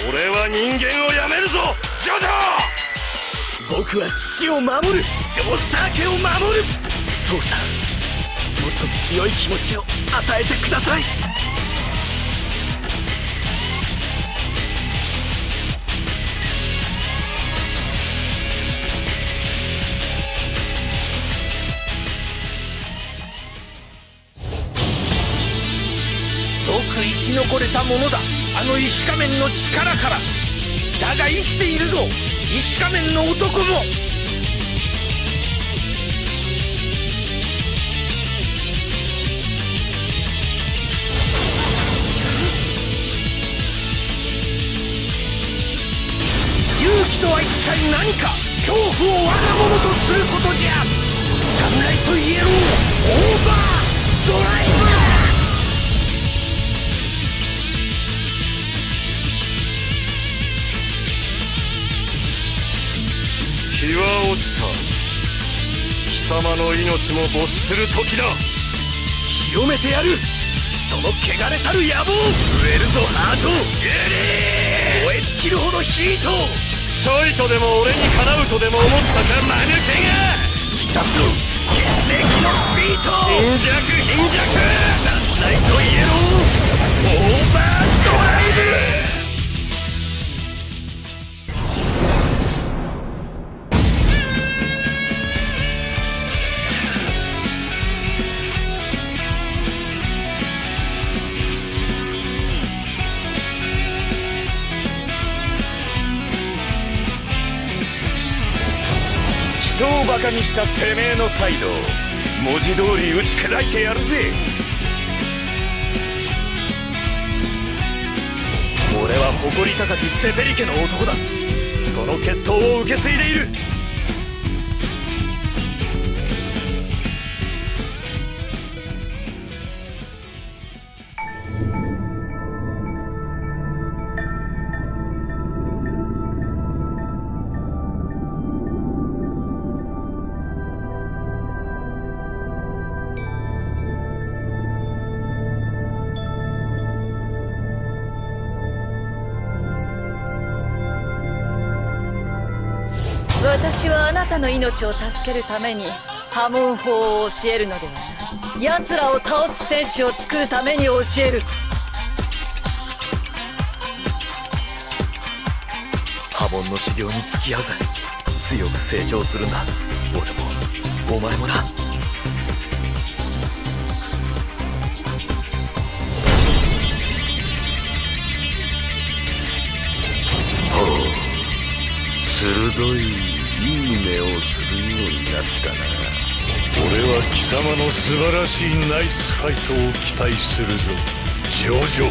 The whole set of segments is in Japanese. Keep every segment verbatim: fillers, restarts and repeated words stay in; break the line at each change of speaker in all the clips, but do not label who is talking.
俺は人間をやめるぞジョジョ。
僕は父を守る、ジョースター家を守る。父さん、もっと強い気持ちを与えてください。
よく生き残れたものだ、あの石仮面の力から。だが生きているぞ、石仮面の男も。勇気とは一体何か。恐怖を我が物とすることじゃ。サンライトイエローオーバードライブ。
日は落ちた。貴様の命も没する時だ。
清めてやる、その汚れたる野望。増えるぞハート、燃え尽きるほどヒート。
ちょいとでも俺にかなうとでも思ったか間抜けが。
貴様の血液のビート。
貧弱貧弱。
サンライトイエローオーバードライブ。
人をバカにしたてめえの態度を文字通り打ち砕いてやるぜ。
俺は誇り高きツェペリ家の男だ。その血統を受け継いでいる。
私はあなたの命を助けるために破門法を教えるのではない。奴らを倒す戦士を作るために教える。
破門の修行に付き合うぜ。強く成長するんだ。俺もお前もな。
鋭いいい目をするようになったな。俺は貴様の素晴らしいナイスファイトを期待するぞジョジョ。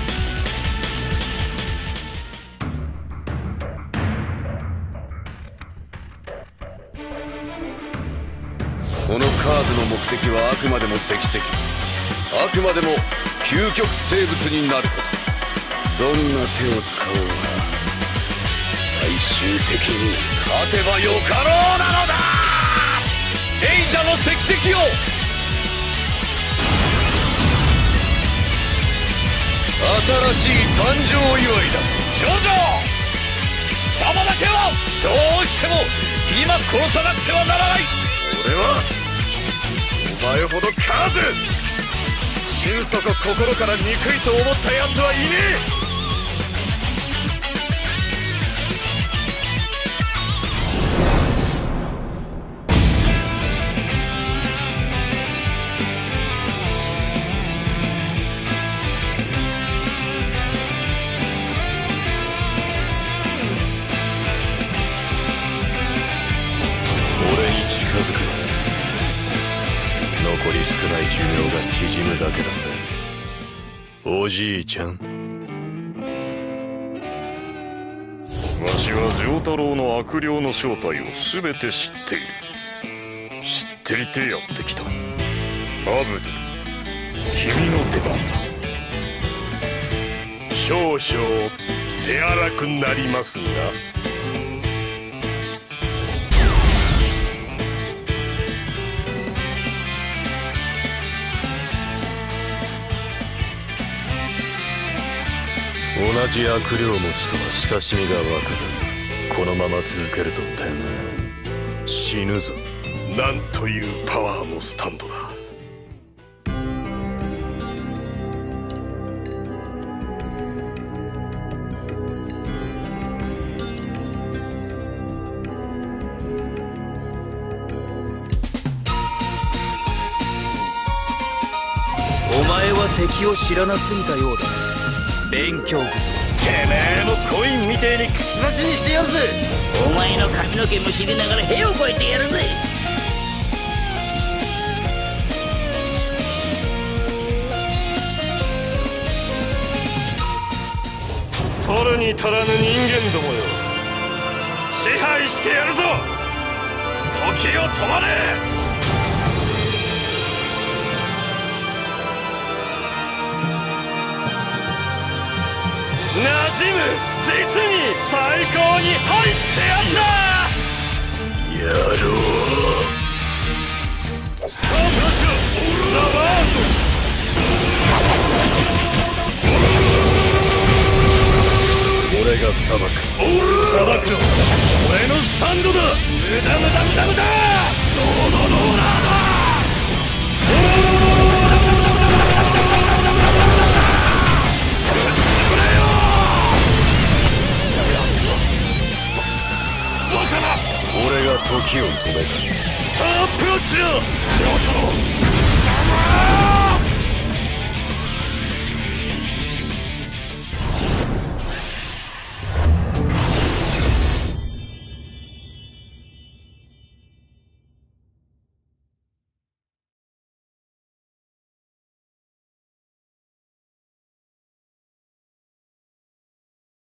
このカードの目的はあくまでも石石、あくまでも究極生物になること。どんな手を使おうが最終的に勝てばよかろうなのだ。エイジャの石石よ、新しい誕生祝いだ。ジョジョ、貴様だけはどうしても今殺さなくてはならない。
俺はお前ほど数心底心から憎いと思った奴はいねえ。
近づくな。残り少ない寿命が縮むだけだぜおじいちゃん。
わしは丈太郎の悪霊の正体を全て知っている。知っていてやってきた。アブド、君の出番だ。少々手荒くなりますが。
同じ悪霊持ちとは親しみが湧くが、このまま続けるとてめえ死ぬぞ。
なんというパワーのスタンドだ。
お前は敵を知らなすぎたようだ。勉強不足。
てめえもコインみてえに串刺しにしてやるぜ。
お前の髪の毛むしりながら屁をこいてやるぜ。
取るに足らぬ人間どもよ、支配してやるぞ。時を止まれ。馴染む、実に最高に入ってやつだ。
やろう。
スタープラッシュザ・ワールド。俺が裁く。裁くの俺のスタンドだ。無駄無駄無駄無駄。ロードローラーだ。
俺が時を止めた。
スターアプローチだ、ジョータロ。貴様